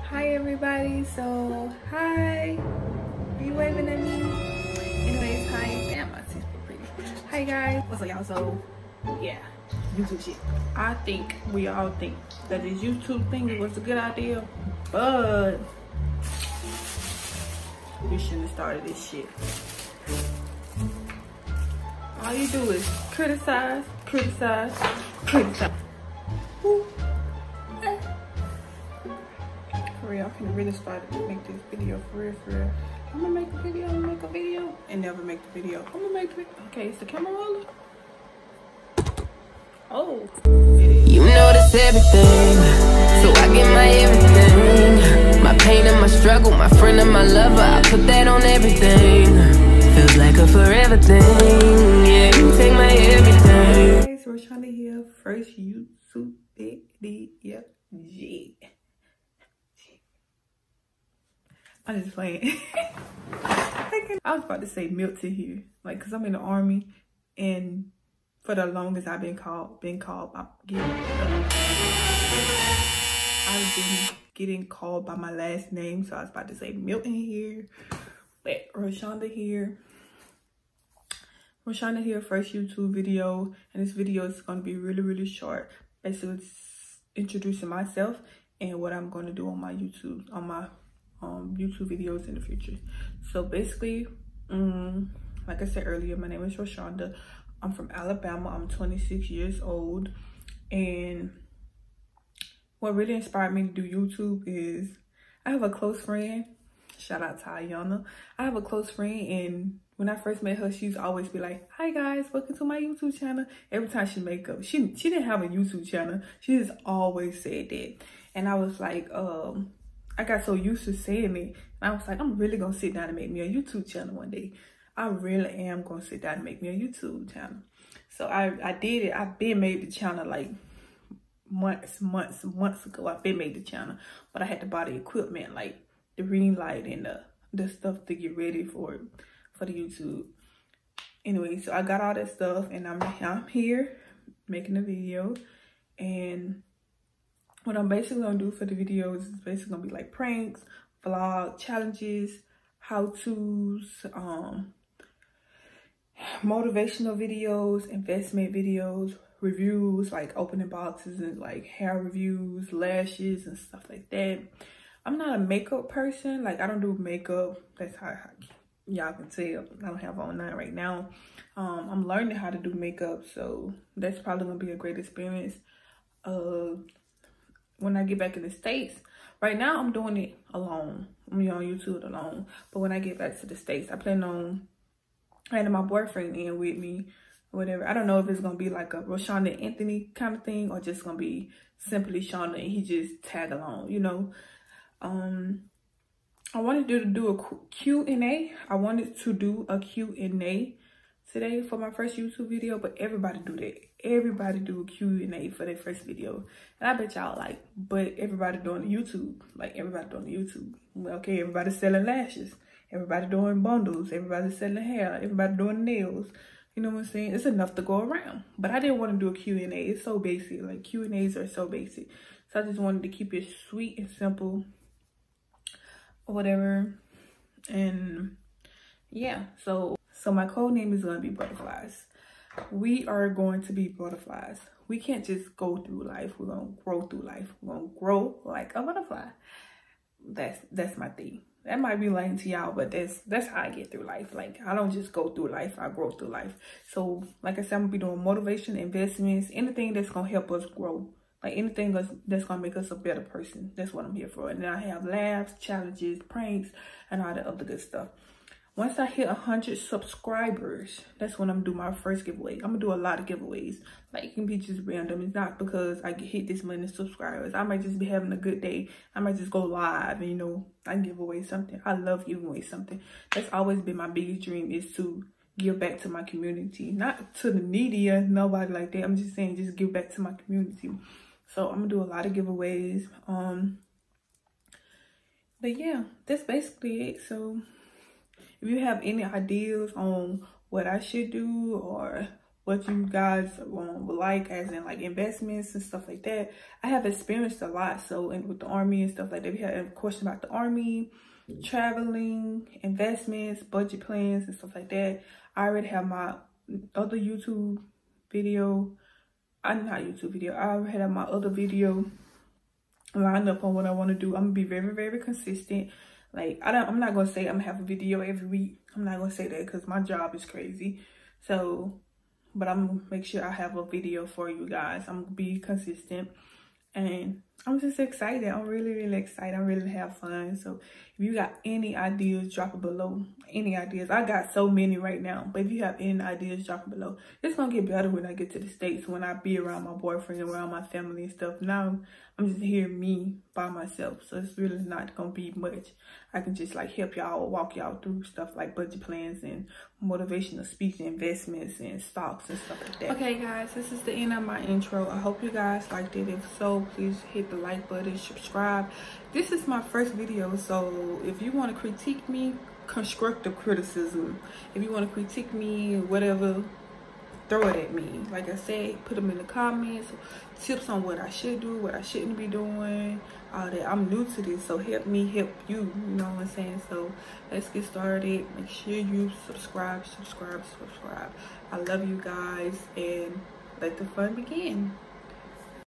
Hi everybody, so hi, are you waving at me? Anyways, hi, damn, my teeth look pretty. Hi guys, what's up y'all? So yeah, YouTube shit. I think we all think that this YouTube thing was a good idea, but we shouldn't have started this shit. All you do is criticize, criticize, criticize. Woo. For real, I can really start to make this video for real, for real. I'm gonna make a video, I'm gonna make a video, and never make the video. I'm gonna make it. Okay, is the camera rolling? Oh, it is. You notice everything, so I get my everything. My pain and my struggle, my friend and my lover, I put that on everything. Feels like a forever thing, yeah, you take my everything. Guys, we're trying to hear first YouTube video. Yeah. I'm just playing. I was about to say Milton here, like, cause I'm in the army, and for the longest I've been called I've been getting called by my last name, so I was about to say Milton here, but Roshonda here. Roshonda here, first YouTube video, and this video is gonna be really short. Basically, it's introducing myself and what I'm gonna do on my YouTube, YouTube videos in the future. So basically, like I said earlier, my name is Roshonda. I'm from Alabama. I'm 26 years old, and what really inspired me to do YouTube is I have a close friend. Shout out to Ayana. I have a close friend, and when I first met her, she used to always be like, "Hi guys, welcome to my YouTube channel." Every time she make up, she didn't have a YouTube channel. She just always said that, and I was like, I got so used to saying it. And I was like, I'm really gonna sit down and make me a YouTube channel one day. I really am gonna sit down and make me a YouTube channel. So I did it. I've been made the channel like months ago. I've been made the channel, but I had to buy the equipment, like the ring light and the stuff to get ready for the YouTube. Anyway, so I got all that stuff, and I'm here making a video. And what I'm basically gonna do for the videos is basically gonna be like pranks, vlog, challenges, how-tos, motivational videos, investment videos, reviews, like opening boxes and like hair reviews, lashes and stuff like that. I'm not a makeup person. Like, I don't do makeup. That's how y'all can tell. I don't have on none right now. I'm learning how to do makeup, so that's probably gonna be a great experience. When I get back in the States, right now I'm doing it alone. I'm on YouTube alone. But when I get back to the States, I plan on having my boyfriend in with me, whatever. I don't know if it's gonna be like a Roshonda Anthony kind of thing, or just gonna be simply Shonda and he just tag along, you know. I wanted to do a Q&A. I wanted to do a Q&A today for my first YouTube video, but everybody do that. Everybody do a Q&A for their first video. And I bet y'all like, but everybody doing YouTube. Like, everybody doing YouTube. Well, okay, everybody selling lashes. Everybody doing bundles. Everybody selling hair. Everybody doing nails. You know what I'm saying? It's enough to go around. But I didn't want to do a Q&A. It's so basic. Like, Q&As are so basic. So I just wanted to keep it sweet and simple. Or whatever. And yeah, so my code name is going to be Butterflies. We are going to be butterflies. We can't just go through life. We're going to grow through life. We're going to grow like a butterfly. That's my thing. That might be lame to y'all, but that's how I get through life. Like, I don't just go through life. I grow through life. So, like I said, I'm going to be doing motivation, investments, anything that's going to help us grow. Like, anything that's going to make us a better person. That's what I'm here for. And then I have laughs, challenges, pranks, and all the other good stuff. Once I hit 100 subscribers, that's when I'm gonna do my first giveaway. I'm gonna do a lot of giveaways. Like, it can be just random. It's not because I hit this many subscribers. I might just be having a good day. I might just go live and, you know, I can give away something. I love giving away something. That's always been my biggest dream, is to give back to my community. Not to the needy or nobody like that. I'm just saying, just give back to my community. So I'm gonna do a lot of giveaways. But yeah, that's basically it. So if you have any ideas on what I should do or what you guys would like, as in like investments and stuff like that. I have experienced a lot, so and with the Army and stuff like that. If you have a question about the Army, traveling, investments, budget plans and stuff like that, I already have my other YouTube video. I already have my other video lined up on what I want to do. I'm gonna be very, very consistent. Like I'm not gonna say I'm gonna have a video every week. I'm not gonna say that because my job is crazy. So, but I'm gonna make sure I have a video for you guys. I'm gonna be consistent, and I'm just excited. I'm really, really excited. I'm ready to have fun. So if you got any ideas, drop it below. Any ideas? I got so many right now, but if you have any ideas, drop it below. It's gonna get better when I get to the States, when I be around my boyfriend, around my family and stuff. Now I'm just here, me by myself, so it's really not gonna be much. I can just like help y'all, walk y'all through stuff like budget plans and motivational speech, investments and stocks and stuff like that. Okay guys, this is the end of my intro. I hope you guys liked it. If so, please hit the like button, subscribe. This is my first video, so if you want to critique me, constructive criticism, if you want to critique me, whatever, throw it at me. Like I said, put them in the comments, tips on what I should do, what I shouldn't be doing, all that. I'm new to this, so help me help you, you know what I'm saying? So let's get started. Make sure you subscribe. I love you guys, and let the fun begin.